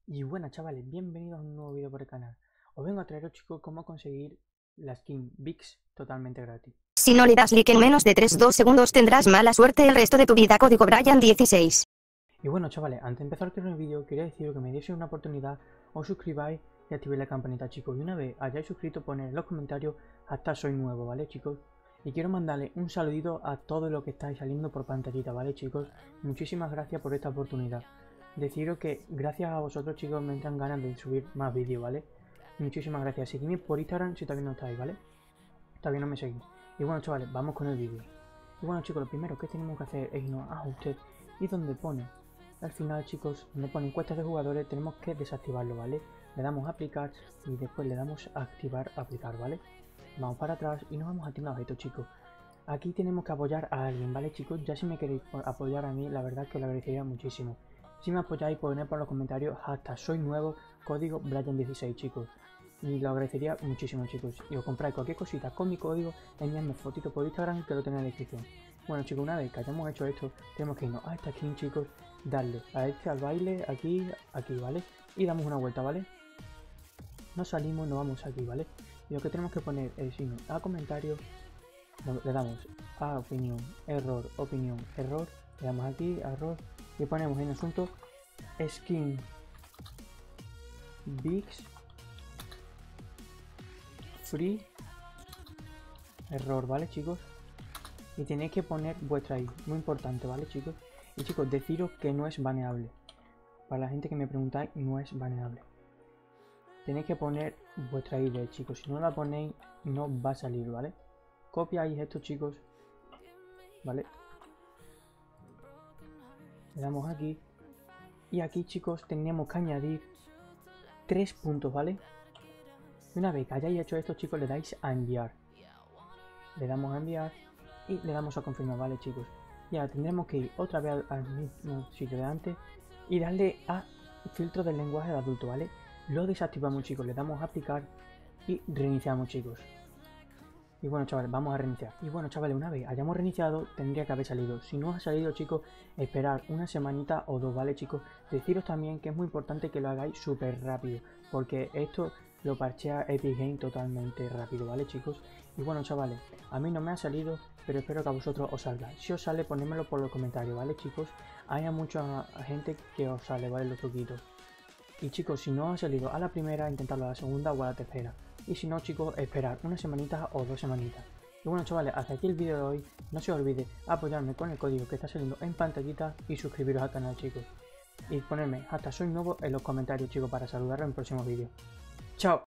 Y buenas chavales, bienvenidos a un nuevo vídeo por el canal. Os vengo a traeros chicos cómo conseguir la skin VIX totalmente gratis. Si no le das like en menos de 3-2 segundos tendrás mala suerte el resto de tu vida. Código Brian16. Y bueno chavales, antes de empezar con el vídeo quería deciros que me dieseis una oportunidad, os suscribáis y activéis la campanita chicos. Y una vez hayáis suscrito poned en los comentarios hasta soy nuevo, ¿vale chicos? Y quiero mandarle un saludito a todos los que estáis saliendo por pantallita, ¿vale chicos? Muchísimas gracias por esta oportunidad. Deciros que gracias a vosotros chicos me entran ganas de subir más vídeos, ¿vale? Muchísimas gracias. Seguidme por Instagram si todavía no estáis, ¿vale? Todavía no me seguís. Y bueno chavales, vamos con el vídeo. Y bueno chicos, lo primero que tenemos que hacer es irnos a ajustes y donde pone al final chicos, donde pone encuestas de jugadores tenemos que desactivarlo, ¿vale? Le damos a aplicar y después le damos a activar aplicar, ¿vale? Vamos para atrás y nos vamos a tienda objetos chicos. Aquí tenemos que apoyar a alguien, ¿vale chicos? Ya si me queréis apoyar a mí, la verdad que os lo agradecería muchísimo. Si me apoyáis, poned por los comentarios hasta soy nuevo, código Brian16 chicos. Y lo agradecería muchísimo chicos. Y os compráis cualquier cosita con mi código, enviadme fotito por Instagram que lo tenéis en la descripción. Bueno chicos, una vez que hayamos hecho esto, tenemos que irnos a esta skin chicos, darle a este al baile, aquí, ¿vale? Y damos una vuelta, ¿vale? Nos salimos y nos vamos aquí, ¿vale? Y lo que tenemos que poner es irnos a comentarios, le damos a opinión, error, le damos aquí, error, y ponemos en asunto skin VIX free error, ¿vale chicos? Y tenéis que poner vuestra ID, muy importante, ¿vale chicos? Y chicos, deciros que no es baneable. Para la gente que me preguntáis, no es baneable. Tenéis que poner vuestra ID, chicos. Si no la ponéis, no va a salir, ¿vale? Copiáis esto, chicos, ¿vale? Le damos aquí. Y aquí, chicos, tenemos que añadir 3 puntos, ¿vale? Una vez que hayáis hecho esto, chicos, le dais a enviar. Le damos a enviar y le damos a confirmar, ¿vale, chicos? Y ahora tendremos que ir otra vez al mismo sitio de antes y darle a filtro del lenguaje de adulto, ¿vale? Lo desactivamos, chicos, le damos a aplicar y reiniciamos, chicos. Y bueno chavales, vamos a reiniciar. Y bueno chavales, una vez hayamos reiniciado, tendría que haber salido. Si no ha salido chicos, esperar una semanita o dos, ¿vale chicos? Deciros también que es muy importante que lo hagáis súper rápido, porque esto lo parchea Epic Games totalmente rápido, ¿vale chicos? Y bueno chavales, a mí no me ha salido, pero espero que a vosotros os salga. Si os sale, ponedmelo por los comentarios, ¿vale chicos? Hay mucha gente que os sale, ¿vale? Los truquitos. Y chicos, si no ha salido a la primera, intentarlo a la segunda o a la tercera. Y si no chicos, esperar una semanita o 2 semanitas. Y bueno chavales, hasta aquí el vídeo de hoy. No se os olvide apoyarme con el código que está saliendo en pantallita y suscribiros al canal chicos. Y ponerme hasta soy nuevo en los comentarios chicos para saludaros en próximos vídeos. ¡Chao!